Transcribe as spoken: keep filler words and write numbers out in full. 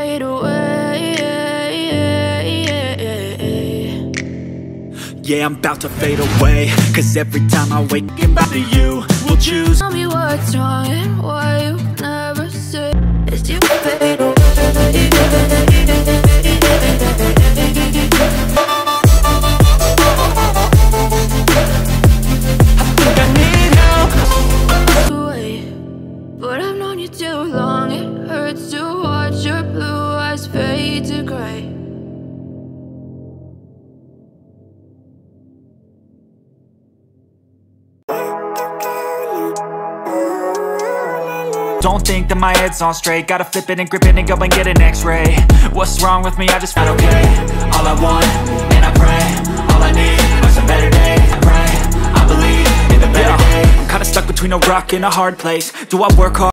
fade away. Yeah, I'm about to fade away, cause every time I wake up about to you will choose. Tell me what's wrong and why you never say it's you fade away. But I've known you too long, it hurts to watch your blue eyes fade to gray. Don't think that my head's on straight, gotta flip it and grip it and go and get an x-ray. What's wrong with me? I just felt okay. All I want, and I pray, all I need are some better days. I pray, I believe in the better days. I'm kinda stuck between a rock and a hard place. Do I work hard?